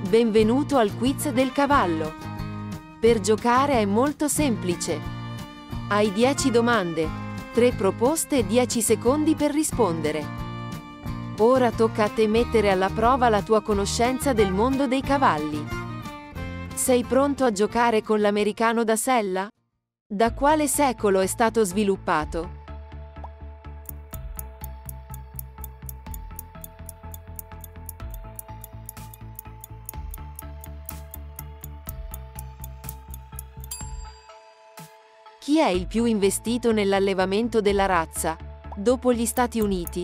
Benvenuto al quiz del cavallo. Per giocare è molto semplice. Hai 10 domande, 3 proposte e 10 secondi per rispondere. Ora tocca a te mettere alla prova la tua conoscenza del mondo dei cavalli. Sei pronto a giocare con l'americano da sella? Da quale secolo è stato sviluppato? Chi è il più investito nell'allevamento della razza, dopo gli Stati Uniti?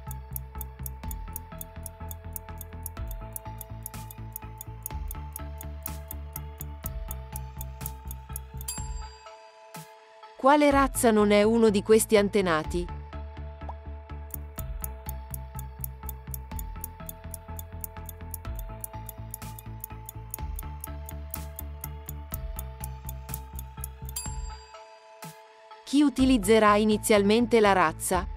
Quale razza non è uno di questi antenati? Chi utilizzerà inizialmente la razza?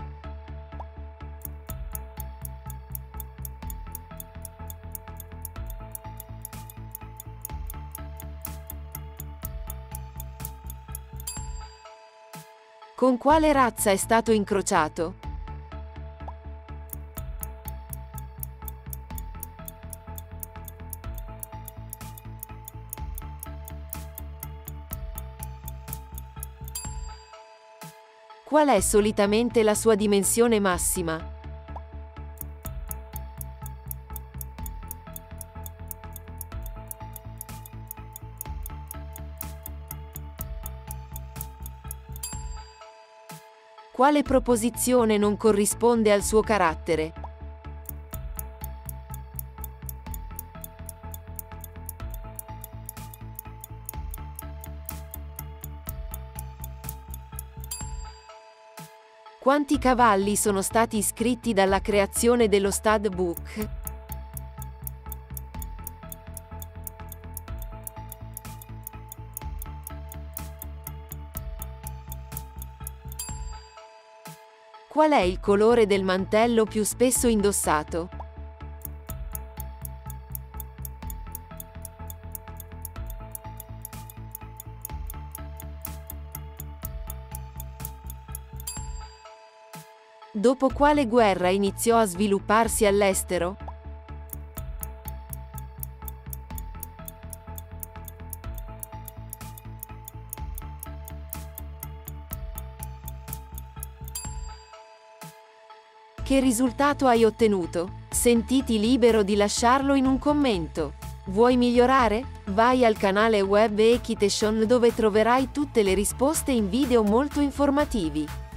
Con quale razza è stato incrociato? Qual è solitamente la sua dimensione massima? Quale proposizione non corrisponde al suo carattere? Quanti cavalli sono stati iscritti dalla creazione dello Stud Book? Qual è il colore del mantello più spesso indossato? Dopo quale guerra iniziò a svilupparsi all'estero? Che risultato hai ottenuto? Sentiti libero di lasciarlo in un commento. Vuoi migliorare? Vai al canale web Equitation dove troverai tutte le risposte in video molto informativi.